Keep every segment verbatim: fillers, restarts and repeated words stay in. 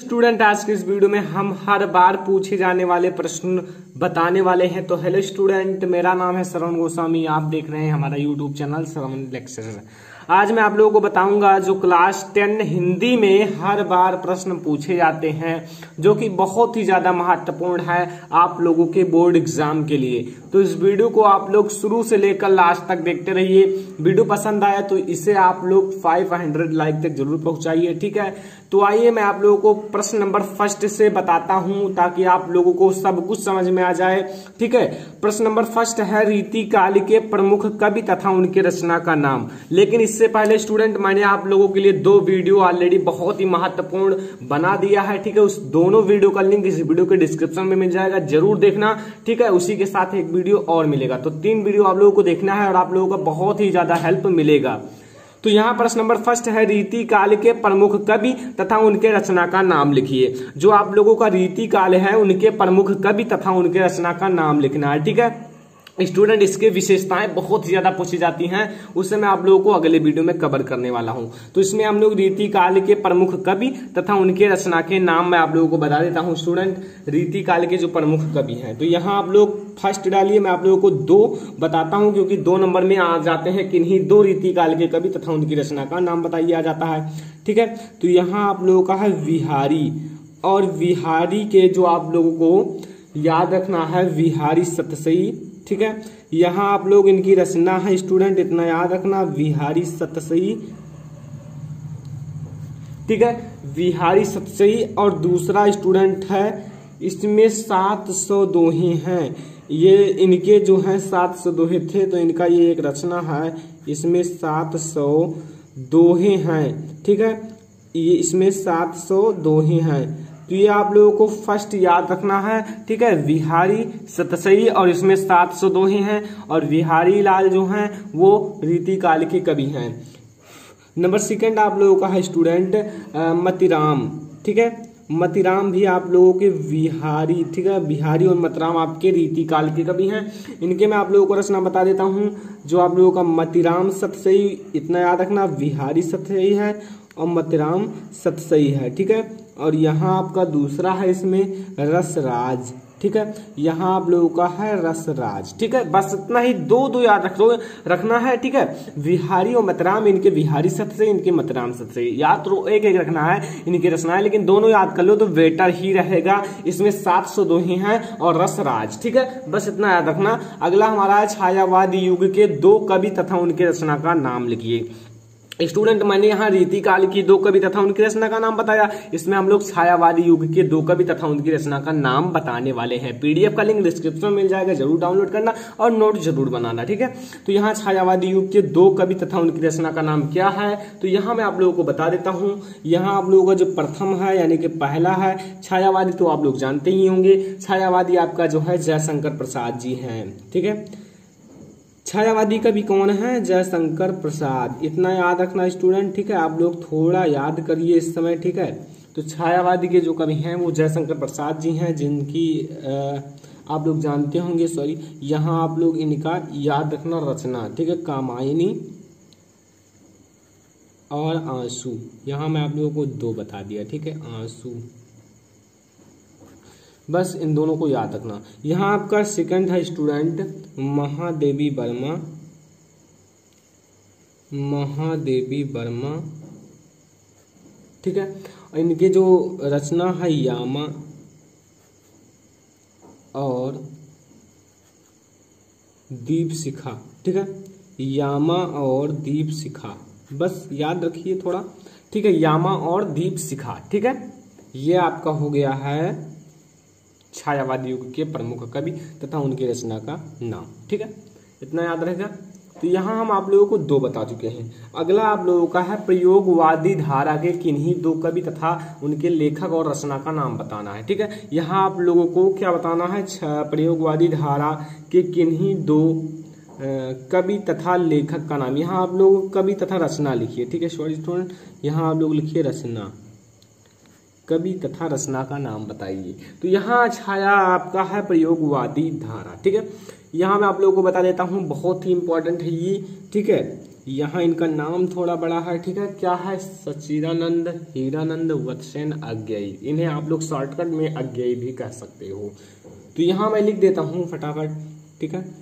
Student, आज के इस वीडियो में हम हर बार पूछे जाने वाले प्रश्न बताने वाले हैं। तो हेलो स्टूडेंट, मेरा नाम है श्रवण गोस्वामी, आप देख रहे हैं हमारा यूट्यूब चैनल श्रवण लेक्चरर। आज मैं आप लोगों को बताऊंगा जो क्लास टेन हिंदी में हर बार प्रश्न पूछे जाते हैं, जो कि बहुत ही ज्यादा महत्वपूर्ण है आप लोगों के बोर्ड एग्जाम के लिए। तो इस वीडियो को आप लोग शुरू से लेकर लास्ट तक देखते रहिए। वीडियो पसंद आया तो इसे आप लोग पाँच सौ लाइक तक जरूर पहुंचाइए, ठीक है। तो आइए मैं आप लोगों को प्रश्न नंबर फर्स्ट से बताता हूं ताकि आप लोगों को सब कुछ समझ में आ जाए, ठीक है। प्रश्न नंबर फर्स्ट है रीति काल के प्रमुख कवि तथा उनके रचना का नाम। लेकिन इससे पहले स्टूडेंट, मैंने आप लोगों के लिए दो वीडियो ऑलरेडी बहुत ही महत्वपूर्ण बना दिया है, ठीक है। उस दोनों वीडियो का लिंक इस वीडियो के डिस्क्रिप्शन में मिल जाएगा, जरूर देखना, ठीक है। उसी के साथ एक वीडियो और मिलेगा। तो तीन वीडियो आप लोगों को देखना है और आप लोगों का बहुत ही ज्यादा हेल्प मिलेगा। तो यहाँ प्रश्न नंबर फर्स्ट है रीति काल के प्रमुख कवि तथा उनके रचना का नाम लिखिए। जो आप लोगों का रीति काल है उनके प्रमुख कवि तथा उनके रचना का नाम लिखना है, ठीक है। स्टूडेंट, इसके विशेषताएं बहुत ज्यादा पूछी जाती हैं, उससे मैं आप लोगों को अगले वीडियो में कवर करने वाला हूं। तो इसमें हम लोग रीति काल के प्रमुख कवि तथा उनके रचना के नाम मैं आप लोगों को बता देता हूं। स्टूडेंट, रीति काल के जो प्रमुख कवि हैं, तो यहाँ आप लोग फर्स्ट डालिए, मैं आप लोगों को दो बताता हूं क्योंकि दो नंबर में आ जाते हैं किन्हीं दो रीति काल के कवि तथा उनकी रचना का नाम बताइए आ जाता है, ठीक है। तो यहाँ आप लोगों का है विहारी, और विहारी के जो आप लोगों को याद रखना है विहारी सतसई, ठीक है। यहाँ आप लोग इनकी रचना है स्टूडेंट, इतना याद रखना, विहारी सतसई, ठीक है, विहारी सतसई। और दूसरा स्टूडेंट है, इसमें सात सौ दोहे हैं, ये इनके जो है सात सौ दोहे थे, तो इनका ये एक रचना है, इसमें सात सौ दोहे हैं, ठीक है। ये इसमें सात सौ दोहे हैं, तो ये आप लोगों को फर्स्ट याद रखना है, ठीक है। विहारी सतसई और इसमें सात सौ दोहे हैं, और विहारी लाल जो हैं वो रीति काल के कवि हैं। नंबर सेकंड आप लोगों का है स्टूडेंट मतीराम, ठीक है। मतीराम भी आप लोगों के विहारी, ठीक है, बिहारी और मतीराम आपके रीति काल के कवि हैं। इनके मैं आप लोगों को रचना बता देता हूं। जो आप लोगों का मतीराम सतसई, इतना याद रखना, विहारी सतसई है और मतीराम सतसई है, ठीक है। और यहाँ आपका दूसरा है इसमें रसराज, ठीक है। यहाँ आप लोगों का है रसराज, ठीक है। बस इतना ही दो दो याद रख रखना है, ठीक है। विहारी और मतीराम, इनके विहारी सतसई, इनके मतीराम सतसई, याद तो एक एक रखना है इनकी रचना है, लेकिन दोनों याद कर लो तो बेटर ही रहेगा। इसमें सात सौ दोहे हैं और रसराज, ठीक है, बस इतना याद रखना। अगला हमारा है छायावादी युग के दो कवि तथा उनके रचना का नाम लिखिए। स्टूडेंट, मैंने यहाँ रीति काल की दो कवि तथा उनकी रचना का नाम बताया, इसमें हम लोग छायावादी युग के दो कवि तथा उनकी रचना का नाम बताने वाले हैं। पीडीएफ का लिंक डिस्क्रिप्शन में मिल जाएगा, जरूर डाउनलोड करना और नोट जरूर बनाना, ठीक है। तो यहाँ छायावादी युग के दो कवि तथा उनकी रचना का नाम क्या है, तो यहाँ मैं आप लोगों को बता देता हूँ। यहाँ आप लोगों का जो प्रथम है यानी कि पहला है छायावादी, तो आप लोग जानते ही होंगे, छायावादी आपका जो है जयशंकर प्रसाद जी है, ठीक है। छायावादी कवि कौन है? जयशंकर प्रसाद, इतना याद रखना स्टूडेंट, ठीक है। आप लोग थोड़ा याद करिए इस समय, ठीक है। तो छायावादी के जो कवि हैं वो जयशंकर प्रसाद जी हैं, जिनकी आ, आप लोग जानते होंगे, सॉरी, यहाँ आप लोग इनका याद रखना रचना, ठीक है, कामायनी और आंसू। यहाँ मैं आप लोगों को दो बता दिया, ठीक है, आंसू, बस इन दोनों को याद रखना। यहाँ आपका सेकंड है स्टूडेंट महादेवी वर्मा, महादेवी वर्मा, ठीक है। इनके जो रचना है यामा और दीप शिखा, ठीक है, यामा और दीप शिखा, बस याद रखिए थोड़ा, ठीक है, यामा और दीप शिखा, ठीक है। ये आपका हो गया है छायावादी युग के प्रमुख कवि तथा उनकी रचना का नाम, ठीक है, इतना याद रहेगा। तो यहाँ हम आप लोगों को दो बता चुके हैं। अगला आप लोगों का है प्रयोगवादी धारा के किन्हीं दो कवि तथा उनके लेखक और रचना का नाम बताना है, ठीक है। यहाँ आप लोगों को क्या बताना है, प्रयोगवादी धारा के किन्हीं दो कवि तथा लेखक का नाम। यहाँ आप लोग कवि तथा रचना लिखिए, ठीक है। सॉरी स्टूडेंट, यहाँ आप लोग लिखिए रचना, कवि तथा रचना का नाम बताइए। तो यहाँ छाया आपका है प्रयोगवादी धारा, ठीक है। यहाँ मैं आप लोगों को बता देता हूँ, बहुत ही इंपॉर्टेंट है ये, ठीक है। यहाँ इनका नाम थोड़ा बड़ा है, ठीक है, क्या है, सच्चिदानंद हीरानंद वत्सेन अज्ञेय। इन्हें आप लोग शॉर्टकट में अज्ञेय भी कह सकते हो। तो यहाँ मैं लिख देता हूं फटाफट, ठीक है।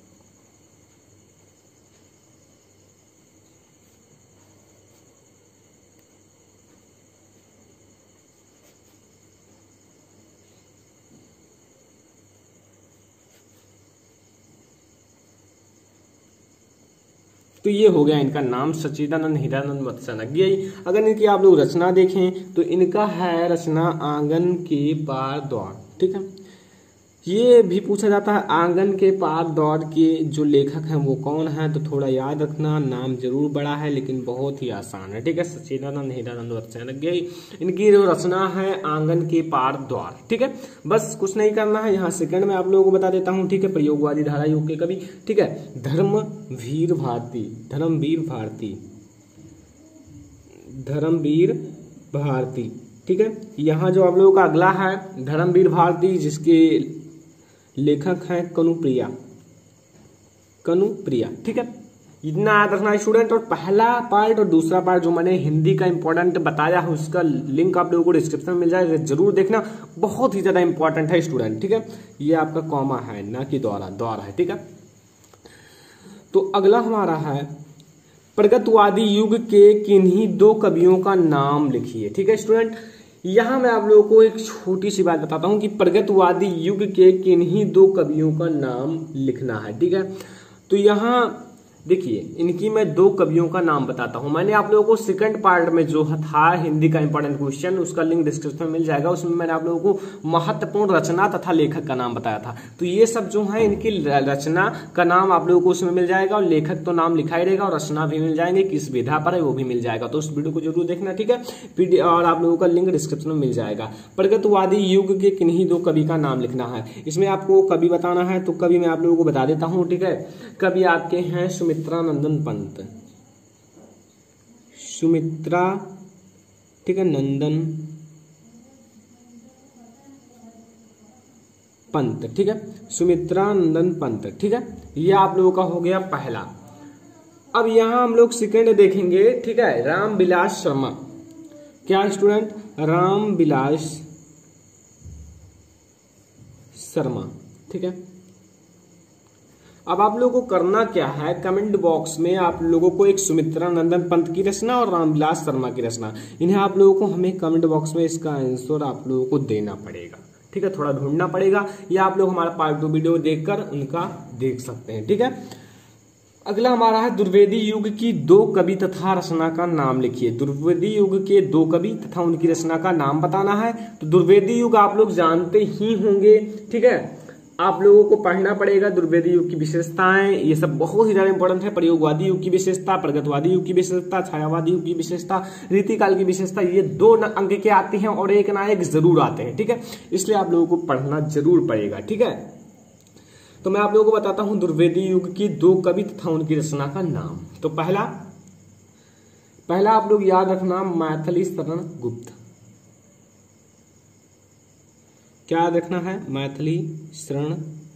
तो ये हो गया इनका नाम, सच्चिदानंद हीरानंद वत्सेन अज्ञेय। अगर इनकी आप लोग रचना देखें तो इनका है रचना आंगन के पार द्वार, ठीक है। ये भी पूछा जाता है आंगन के पार द्वार के जो लेखक हैं वो कौन है, तो थोड़ा याद रखना, नाम जरूर बड़ा है लेकिन बहुत ही आसान है, ठीक है। सच्चिदानंद हीरानंद वत्सेन अज्ञेय, इनकी जो रचना है आंगन के पार द्वार, ठीक है। बस कुछ नहीं करना है, यहाँ सेकंड में आप लोगों को बता देता हूँ, ठीक है। प्रयोगवादी धारा युग के कवि, ठीक है, धर्मवीर भारती, धर्मवीर भारती, धर्मवीर भारती, ठीक है। यहाँ जो आप लोगों का अगला है धर्मवीर भारती, जिसके लेखक हैं कनुप्रिया, कनुप्रिया, ठीक है। इतना याद रखना स्टूडेंट। और पहला पार्ट और दूसरा पार्ट जो मैंने हिंदी का इंपॉर्टेंट बताया है उसका लिंक आप लोगों को डिस्क्रिप्शन में मिल जाएगा, जरूर देखना, बहुत ही ज्यादा इंपॉर्टेंट है स्टूडेंट, ठीक है। ये आपका कॉमा है ना कि द्वारा, द्वारा है, ठीक है। तो अगला हमारा है प्रगतवादी युग के किन्हीं दो कवियों का नाम लिखिए, ठीक है स्टूडेंट। यहां मैं आप लोगों को एक छोटी सी बात बताता हूं कि प्रगतवादी युग के किन्हीं दो कवियों का नाम लिखना है, ठीक है। तो यहां देखिए इनकी मैं दो कवियों का नाम बताता हूं। मैंने आप लोगों को सेकंड पार्ट में जो था हिंदी का इंपॉर्टेंट क्वेश्चन, उसका लिंक डिस्क्रिप्शन में मिल जाएगा, उसमें मैंने आप लोगों को महत्वपूर्ण रचना तथा लेखक का नाम बताया था। तो ये सब जो है इनकी रचना का नाम आप लोगों को उसमें मिल जाएगा, और लेखक तो नाम लिखा ही रहेगा, और रचना भी मिल जाएंगे, किस विधा पर है वो भी मिल जाएगा। तो उस वीडियो को जरूर देखना, ठीक है। और आप लोगों का लिंक डिस्क्रिप्शन में मिल जाएगा। प्रगतवादी युग के किन्हीं दो कवि का नाम लिखना है, इसमें आपको कवि बताना है। तो कवि मैं आप लोगों को बता देता हूँ, ठीक है। कवि आपके हैं सुमित्रा नंदन पंत, सुमित्रा, ठीक है, नंदन पंत, ठीक है, सुमित्रा नंदन पंत, ठीक है। ये आप लोगों का हो गया पहला। अब यहां हम लोग सेकंड देखेंगे, ठीक है, रामविलास शर्मा। क्या स्टूडेंट, रामविलास शर्मा, ठीक है। अब आप लोगों को करना क्या है, कमेंट बॉक्स में आप लोगों को एक सुमित्रा नंदन पंत की रचना और रामविलास शर्मा की रचना, इन्हें आप लोगों को हमें कमेंट बॉक्स में इसका आंसर आप लोगों को देना पड़ेगा, ठीक है। थोड़ा ढूंढना पड़ेगा, या आप लोग हमारा पार्ट टू वीडियो देखकर उनका देख सकते हैं, ठीक है। अगला हमारा है दुर्वेदी युग की दो कवि तथा रचना का नाम लिखिए। दुर्वेदी युग के दो कवि तथा उनकी रचना का नाम बताना है। तो दुर्वेदी युग आप लोग जानते ही होंगे, ठीक है, आप लोगों को पढ़ना पड़ेगा। दुर्वेदी युग की विशेषताएं, ये सब बहुत ही ज्यादा इंपॉर्टेंट है। प्रयोगवादी युग की विशेषता, प्रगतवादी युग की विशेषता, छायावादी युग की विशेषता, रीतिकाल की विशेषता, ये दो अंक के आते हैं और एक ना एक जरूर आते हैं, ठीक है। इसलिए आप लोगों को पढ़ना जरूर पड़ेगा, ठीक है। तो मैं आप लोगों को बताता हूं दुर्वेदी युग की दो कवि तथा उनकी रचना का नाम। तो पहला पहला आप लोग याद रखना, मैथिली शरण गुप्त। क्या याद रखना है, मैथिली शरण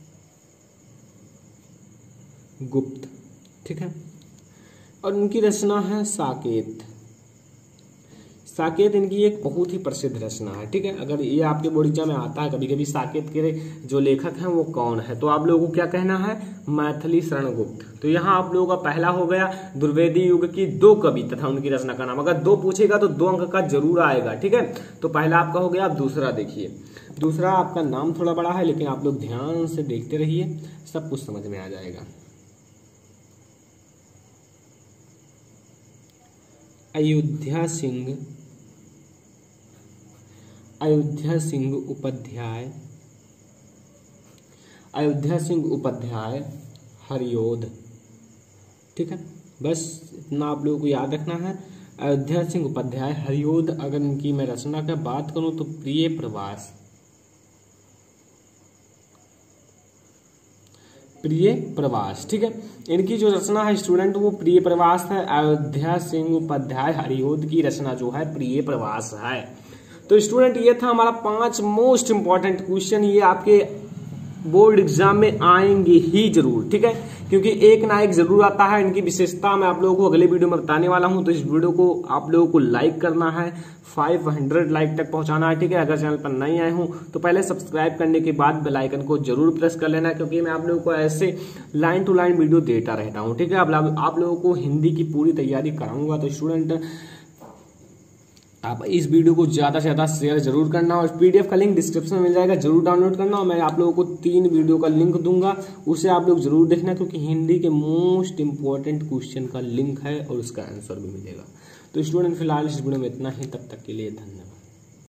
गुप्त, ठीक है। और उनकी रचना है साकेत। साकेत इनकी एक बहुत ही प्रसिद्ध रचना है, ठीक है। अगर ये आपके बोर्ड एग्जाम में आता है कभी कभी साकेत के जो लेखक हैं वो कौन है, तो आप लोगों को क्या कहना है, मैथिली शरण गुप्त। तो यहाँ आप लोगों का पहला हो गया दुर्वेदी युग की दो कवि तथा उनकी रचना का नाम। अगर दो पूछेगा तो दो अंक का जरूर आएगा, ठीक है। तो पहला आपका हो गया। आप दूसरा देखिए, दूसरा आपका नाम थोड़ा बड़ा है लेकिन आप लोग ध्यान से देखते रहिए, सब कुछ समझ में आ जाएगा। अयोध्या सिंह, अयोध्या सिंह उपाध्याय, अयोध्या सिंह उपाध्याय हरियोध, ठीक है। बस इतना आप लोगों को याद रखना है, अयोध्या सिंह उपाध्याय हरियोध। अगर इनकी मैं रचना की बात करूं तो प्रिय प्रवास, प्रिय प्रवास, ठीक है। इनकी जो रचना है स्टूडेंट वो प्रिय प्रवास है। अयोध्या सिंह उपाध्याय हरियोध की रचना जो है प्रिय प्रवास है। तो स्टूडेंट ये था हमारा पांच मोस्ट इंपॉर्टेंट क्वेश्चन, ये आपके बोर्ड एग्जाम में आएंगे ही जरूर, ठीक है। क्योंकि एक ना एक जरूर आता है। इनकी विशेषता मैं आप लोगों को अगले वीडियो में बताने वाला हूं। तो इस वीडियो को आप लोगों को लाइक करना है, पाँच सौ लाइक तक पहुंचाना है, ठीक है। अगर चैनल पर नए आए हूं तो पहले सब्सक्राइब करने के बाद बेल आइकन को जरूर प्रेस कर लेना, क्योंकि मैं आप लोगों को ऐसे लाइन टू लाइन वीडियो देता रहता हूं, ठीक है। आप लोगों को हिंदी की पूरी तैयारी कराऊंगा। तो स्टूडेंट आप इस वीडियो को ज्यादा से ज्यादा शेयर जरूर करना, और पीडीएफ का लिंक डिस्क्रिप्शन में मिल जाएगा, जरूर डाउनलोड करना। और मैं आप लोगों को तीन वीडियो का लिंक दूंगा, उसे आप लोग जरूर देखना, क्योंकि हिंदी के मोस्ट इंपॉर्टेंट क्वेश्चन का लिंक है और उसका आंसर भी मिलेगा। तो स्टूडेंट फिलहाल इस वीडियो में इतना ही, तब तक के लिए धन्यवाद।